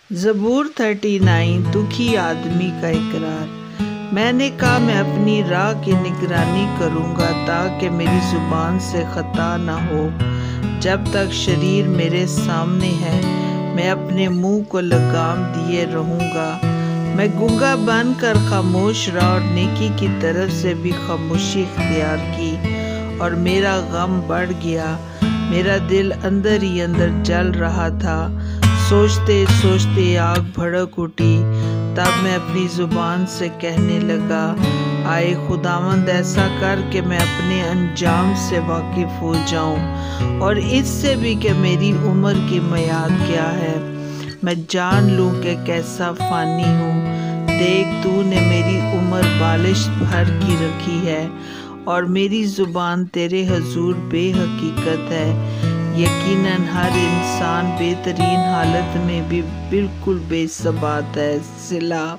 زبور 39 دکھی آدمی کا اقرار۔ میں نے کہا میں اپنی راہ کی نگرانی کروں گا تاکہ میری زبان سے خطا نہ ہو۔ جب تک شریر میرے سامنے ہے میں اپنے منہ کو لگام دیے رہوں گا۔ میں گنگا بن کر خاموش رہا اور نیکی کی طرف سے بھی خاموشی اختیار کی، اور میرا غم بڑھ گیا، میرا دل اندر ہی اندر جل رہا تھا۔ سوچتے سوچتے آگ بھڑک اٹھی، تب میں اپنی زبان سے کہنے لگا، آئے خداوند ایسا کر کہ میں اپنے انجام سے واقف ہو جاؤں، اور اس سے بھی کہ میری عمر کی میعاد کیا ہے، میں جان لوں کہ کیسا فانی ہوں۔ دیکھ تو نے میری عمر بالشت بھر کی رکھی ہے، اور میری زبان تیرے حضور بے حقیقت ہے۔ یقیناً ہر انسان بہترین حالت میں بھی بالکل بے ثبات ہے۔ صلہ۔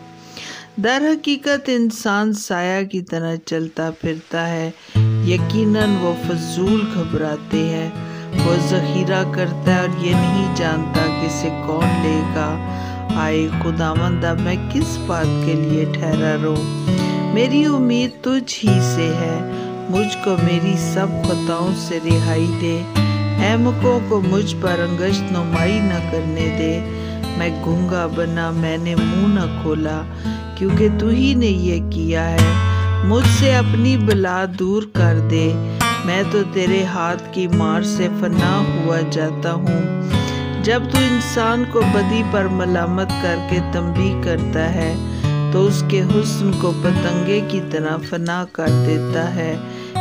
در حقیقت انسان سایہ کی طرح چلتا پھرتا ہے، یقیناً وہ فضول گھبراتے ہیں۔ وہ ذخیرہ کرتا ہے اور یہ نہیں جانتا کہ اسے کون لے گا۔ آئے خداوند اب میں کس بات کے لیے ٹھہرا رہوں؟ میری امید تجھ ہی سے ہے، مجھ کو میری سب خطاؤں سے رہائی دے۔ احمقوں کو مجھ پر انگشت نمائی نہ کرنے دے۔ میں گنگا بنا، میں نے منہ نہ کھولا، کیونکہ تو ہی نے یہ کیا ہے۔ مجھ سے اپنی بلا دور کر دے، میں تو تیرے ہاتھ کی مار سے فنا ہوا جاتا ہوں۔ جب تو انسان کو بدی پر ملامت کر کے تنبیہ کرتا ہے تو اس کے حسن کو پتنگے کی طرح فنا کر دیتا ہے۔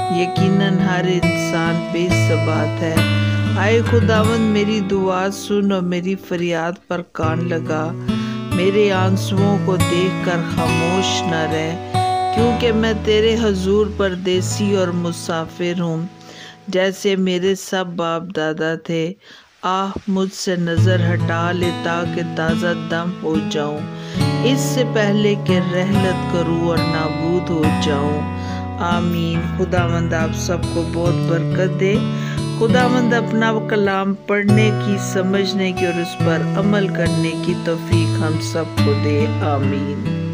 یقیناً ہر انسان بے ثبات ہے۔ آئے خداوند میری دعا سن اور میری فریاد پر کان لگا۔ میرے آنسوؤں کو دیکھ کر خاموش نہ رہ، کیونکہ میں تیرے حضور پردیسی اور مسافر ہوں، جیسے میرے سب باپ دادا تھے۔ آہ مجھ سے نظر ہٹا لے تاکہ تازہ دم ہو جاؤں، اس سے پہلے کہ رحلت کروں اور نابود ہو جاؤں۔ آمین۔ خداوند آپ سب کو بہت برکت دے۔ خداوند اپنا کلام پڑھنے کی، سمجھنے کی اور اس پر عمل کرنے کی توفیق ہم سب کو دے۔ آمین۔